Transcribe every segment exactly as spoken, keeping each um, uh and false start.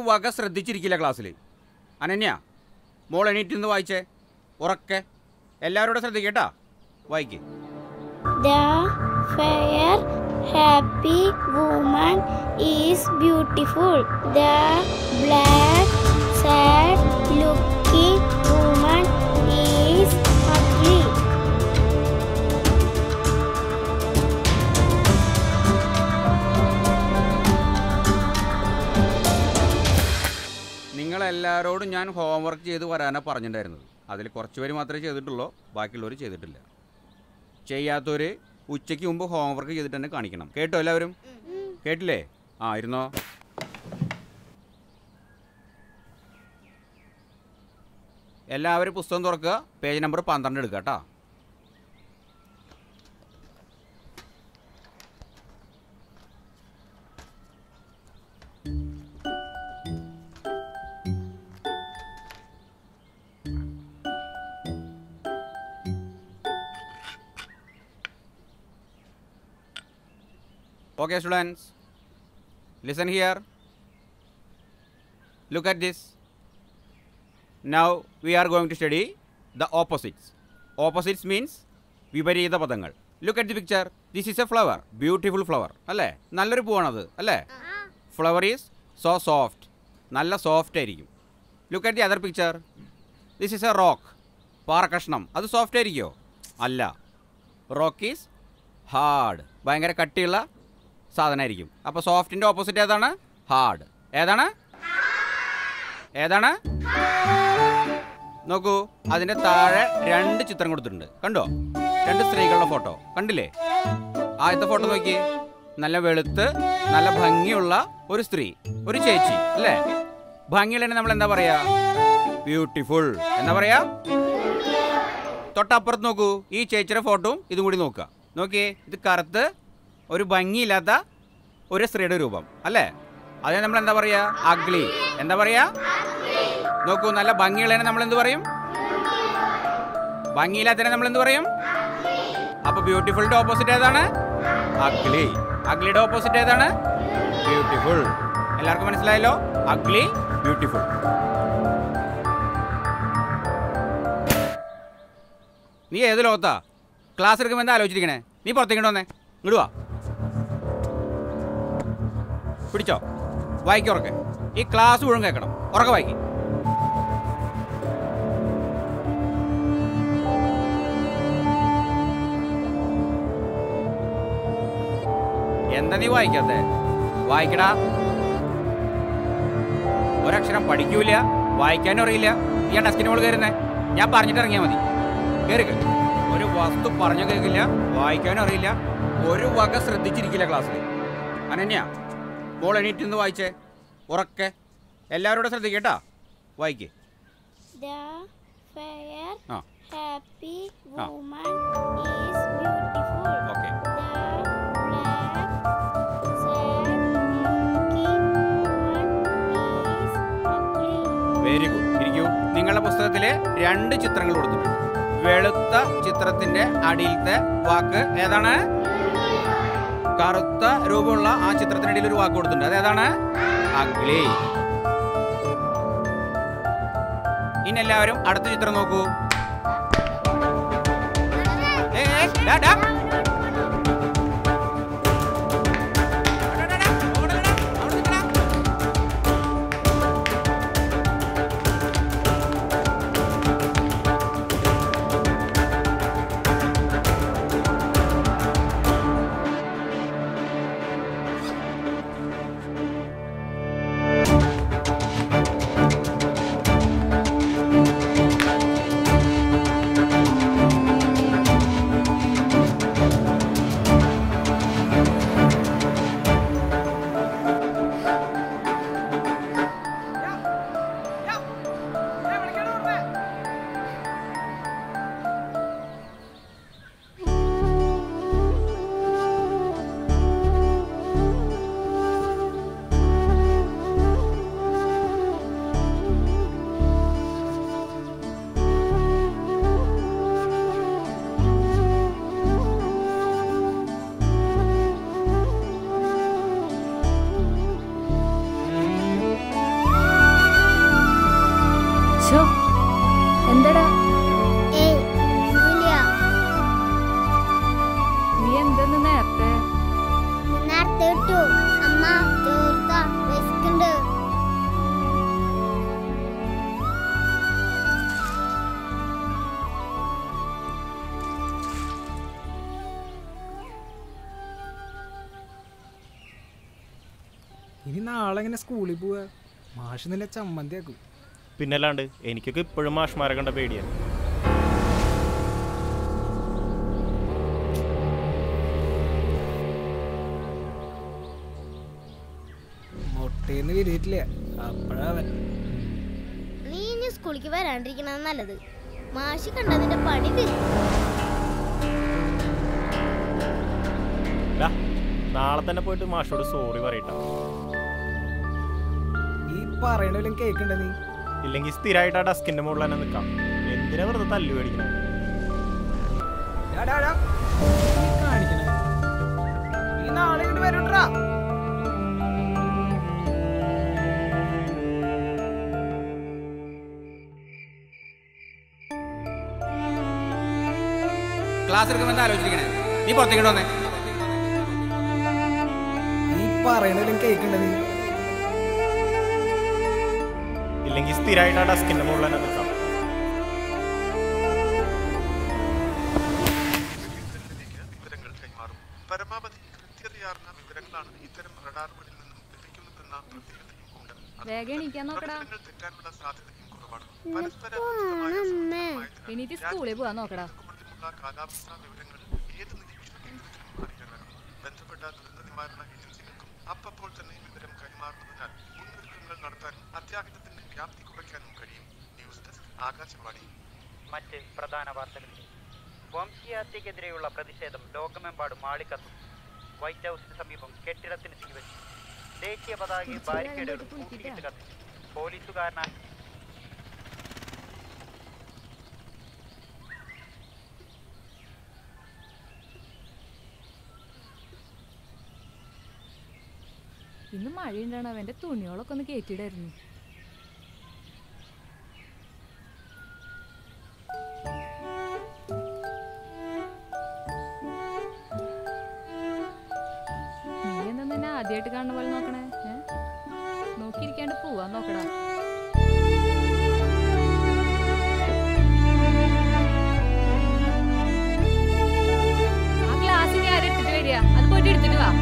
വക ശ്രദ്ധിച്ചിരിക്കില്ല ക്ലാസ്സിൽ. അനന്യ, മോൾ എണീറ്റ് നിന്ന് വായിച്ചേ ഉറക്കെ. എല്ലാവരോടും ശ്രദ്ധിക്കേട്ടാ. വായിക്കേ. The fair, happy woman is beautiful. The black, sad-looking woman is ugly. നിങ്ങളെല്ലാവരോടും ഞാൻ ഹോംവർക്ക് ചെയ്ത് വരാനാണ് പറഞ്ഞിട്ടുണ്ടായിരുന്നത്. അതിൽ കുറച്ച് പേര് മാത്രമേ ചെയ്തിട്ടുള്ളൂ, ബാക്കിയുള്ളവർ ചെയ്തിട്ടില്ല. ചെയ്യാത്തവർ ഉച്ചയ്ക്ക് മുമ്പ് ഹോംവർക്ക് ചെയ്തിട്ട് തന്നെ കാണിക്കണം. കേട്ടോ എല്ലാവരും? കേട്ടില്ലേ? ആ ഇരുന്നോ. എല്ലാവരും പുസ്തകം തുറക്കുക. പേജ് നമ്പർ പന്ത്രണ്ട് എടുക്കുക കേട്ടോ. Okay students, listen here. Look at this. Now we are going to study the opposites. Opposites means വിപരീത പദങ്ങൾ. Look at the picture. This is a flower. Beautiful flower. അല്ലേ? നല്ലൊരു പൂവാണത് അല്ലേ? Flower is so soft. നല്ല soft ആയിരിക്കും. Look at the other picture. This is a rock. പാറക്കഷ്ണം. അത് soft ആയിരിക്കുമോ? അല്ല. Rock is hard. ഭയങ്കര കട്ടിയുള്ള സാധനമായിരിക്കും. അപ്പോൾ സോഫ്റ്റിൻ്റെ ഓപ്പോസിറ്റ് ഏതാണ്? ഹാർഡ്. ഏതാണ്? ഏതാണ്? നോക്കൂ, അതിൻ്റെ താഴെ രണ്ട് ചിത്രം കൊടുത്തിട്ടുണ്ട്. കണ്ടോ? രണ്ട് സ്ത്രീകളുടെ ഫോട്ടോ കണ്ടില്ലേ? ആദ്യത്തെ ഫോട്ടോ നോക്കി. നല്ല വെളുത്ത് നല്ല ഭംഗിയുള്ള ഒരു സ്ത്രീ, ഒരു ചേച്ചി അല്ലേ? ഭംഗിയുള്ളതിനെ നമ്മൾ എന്താ പറയാ? ബ്യൂട്ടിഫുൾ എന്താ പറയാ? തൊട്ടപ്പുറത്ത് നോക്കൂ, ഈ ചേച്ചിയുടെ ഫോട്ടോയും ഇതും കൂടി നോക്കുക. നോക്കിയേ, ഇത് കറുത്ത് ഒരു ഭംഗിയില്ലാത്ത ഒരു സ്ത്രീയുടെ രൂപം അല്ലേ? അതിനെ നമ്മൾ എന്താ പറയാ? അഗ്ലി. എന്താ പറയാ? നോക്കൂ, നല്ല ഭംഗിയുള്ളതിനെ നമ്മൾ എന്ത് പറയും? ഭംഗിയില്ലാത്തതിനെ നമ്മൾ എന്ത് പറയും? അപ്പൊ ബ്യൂട്ടിഫുളിന്റെ ഓപ്പോസിറ്റ് ഏതാണ്? അഗ്ലി. അഗ്ലിയുടെ ഓപ്പോസിറ്റ് ഏതാണ്? ബ്യൂട്ടിഫുൾ. എല്ലാവർക്കും മനസ്സിലായല്ലോ? Ugly, beautiful. നീ ഏത് ലോകത്താ? ക്ലാസ് എടുക്കുമ്പോൾ എന്താ ആലോചിച്ചിരിക്കണേ? നീ പുറത്തേക്ക് വന്നേ, ഇങ്ങോട്ട് വാ. പിടിച്ചോ, വായിക്കും ഉറക്കെ. ഈ ക്ലാസ് മുഴുവൻ കേൾക്കണം. ഉറക്കെ വായിക്കും. എന്താ നീ വായിക്കാത്തെ? വായിക്കടാ. ഒരക്ഷരം പഠിക്കൂല, വായിക്കാനും അറിയില്ല. നീ ആ ഡെസ്കിന് മുകളിൽ കയറുന്നേ. ഞാൻ പറഞ്ഞിട്ട് ഇറങ്ങിയാൽ മതി. കയറിക്ക്. ഒരു വസ്തു പറഞ്ഞു കേൾക്കില്ല, വായിക്കാനും അറിയില്ല, ഒരു വക ശ്രദ്ധിച്ചിരിക്കില്ല ക്ലാസ്സിൽ. അനന്യ, മോൾ എണീറ്റ് നിന്ന് വായിച്ചേ ഉറക്കെ. എല്ലാവരോടും ശ്രദ്ധിക്കേട്ടാ. വായിക്കേ. The fair, ആ happy woman is beautiful. Okay. The black, sad-looking woman is ugly. Very good. ഇരിക്കൂ. നിങ്ങളുടെ പുസ്തകത്തിലെ രണ്ട് ചിത്രങ്ങൾ കൊടുത്തിട്ടുണ്ട്. വെളുത്ത ചിത്രത്തിന്റെ അടിയിലത്തെ വാക്ക് ഏതാണ്? കറുത്ത രൂപമുള്ള ആ ചിത്രത്തിനിടയിൽ ഒരു വാക്ക് കൊടുത്തിട്ടുണ്ട്. അതേതാണ്? അഗ്ലി. ഇനി എല്ലാവരും അടുത്ത ചിത്രം നോക്കൂ. ഇനി നാളെ എങ്ങനെ സ്കൂളിൽ പോവാ? മാഷ് നിന്നെ ചമ്മന്തിയാക്കും. പിന്നല്ലാണ്ട് എനിക്കൊക്കെ ഇപ്പോഴും മാഷ്മാരെ കണ്ട പേടിയാണ്. മൊട്ടേന്ന് വിരിയിട്ടില്ല അപ്പഴവൻ. നീ ഇനി സ്കൂളിലേക്ക് വരാണ്ടിരിക്കണ നല്ലത്. മാഷി കണ്ടതിന്റെ പണി തീരും. നാളെ തന്നെ പോയിട്ട് മാഷോട് സോറി പറയട്ടോ. ഈ പറയണേലും കേക്കണ്ട നീ. ഇല്ലെങ്കിൽ സ്ഥിരമായിട്ട് ആ ഡസ്കിന്റെ മുകളിൽ തന്നെ നിൽക്കാം. എന്തിനാ വെറുതെ തല്ലു മേടിക്കണേ? കാണിക്കണേ നീ നാളെ ഇങ്ങോട്ട് വരണ്ടാ. ക്ലാസ് എടുക്കുമ്പോൾ എന്താ ആലോചിക്കണേ? നീ പുറത്തേക്ക് വന്നേ. ഈ പറയണേലും കേക്കണ്ട നീ. ഇല്ലെങ്കിൽ സ്ഥിരമായിട്ട് ആ ഡസ്കിന്റെ മുകളിൽ തന്നെ നിൽക്കാം. പരമാവധി കൃത്യതയാർന്ന വിവരങ്ങളാണ് ഇത്തരം റഡാറുകളിൽ നിന്നും ലഭിക്കുന്നതെന്ന പ്രത്യേകതയും ഉണ്ട്. തെറ്റാനുള്ള സാധ്യതയും കുറവാണ്. പരസ്പര എനിക്ക് സ്കൂളിൽ പോവാൻ നോക്കടാ. കാലാവസ്ഥാ വിവരങ്ങൾ ഏത് നിരീക്ഷണത്തിനും അറിയാനാകും. ബന്ധപ്പെട്ട ദുരന്ത നിവാരണ ഏജൻസികൾക്കും അപ്പോൾ തന്നെ വിവരം കൈമാറുന്നതിനാൽ മുന്നൊരുക്കങ്ങൾ നടത്താനും അത്യാഹിതത്തിന്റെ വ്യാപ്തി കുറയ്ക്കാനും കഴിയും. News desk Akashvani. മറ്റ് പ്രധാന വാർത്തകൾ. വംശീയഹത്യക്കെതിരെയുള്ള പ്രതിഷേധം ലോകമെമ്പാടും ആളിക്കത്തും. വൈറ്റ് ഹൗസിന് സമീപം കെട്ടിടത്തിന് തീവച്ചു. ദേശീയ പതാകയും ബാരിക്കേഡുകളും കൂട്ടിയിട്ട് കത്തിച്ചു. പോലീസുകാരനായ ഇന്ന് മഴയുണ്ടാണ്. അവന്റെ തുണികളൊക്കെ ഒന്ന് കയറ്റിയിടായിരുന്നു. നീ എന്താ നിന്നെ ആദ്യമായിട്ട് കാണുന്ന പോലെ നോക്കണേ? നോക്കിയിരിക്കാണ്ട് പോവാൻ നോക്കടാ. ആ ഗ്ലാസ് ആരും എടുത്തിട്ട് വരിക. അത് പോയിട്ട് എടുത്തിട്ട് വാ.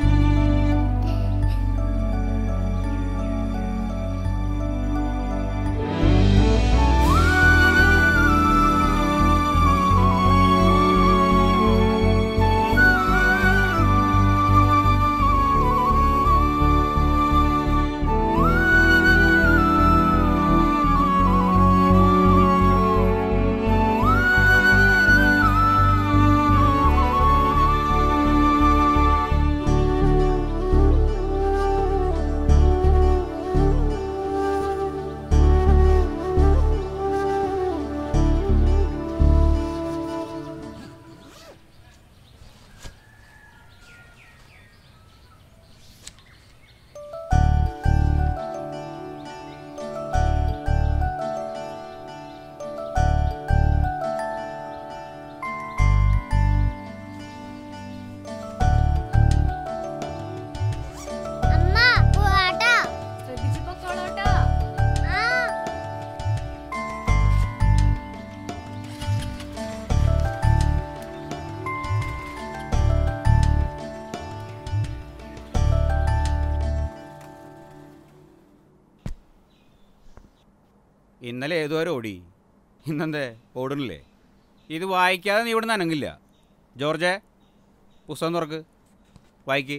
ഇന്നലെ ഏതോ ഓടി, ഇന്നെന്തേ ഓടണില്ലേ? ഇത് വായിക്കാതെ നീ ഇവിടെ നനങ്ങില്ല. ജോർജെ, പുസ്തകം തുറക്ക്, വായിക്ക്.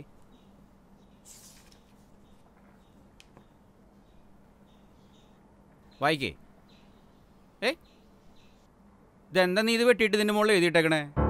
വായിക്കേ. ഏയ്, ഇതെന്താ നീ ഇത് വെട്ടിയിട്ട് ഇതിൻ്റെ മുകളിൽ എഴുതിയിട്ടേക്കണേ?